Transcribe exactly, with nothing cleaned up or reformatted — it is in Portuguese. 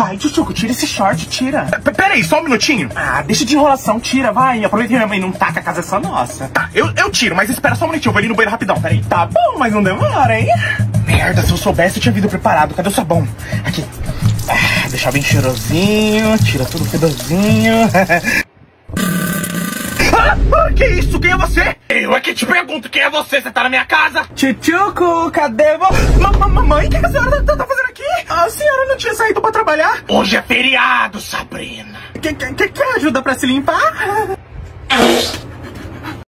Vai, Tchutchuco, tira esse short, tira. P Peraí, só um minutinho. Ah, deixa de enrolação, tira, vai. Aproveita que minha mãe não tá, que a casa é só nossa. Tá, eu, eu tiro, mas espera só um minutinho, eu vou ali no banheiro rapidão, peraí. Tá bom, mas não demora, hein? Merda, se eu soubesse eu tinha vindo preparado. Cadê o sabão? Aqui. Ah, deixar bem cheirosinho, tira tudo fedozinho. Ah, que isso? Quem é você? Eu é que te pergunto quem é você, você tá na minha casa? Tchutchuco, cadê você? Mamãe, o que a senhora tá, tá fazendo aqui? A senhora não tinha saído pra trabalhar? Hoje é feriado, Sabrina. Quer, quer, quer ajuda pra se limpar?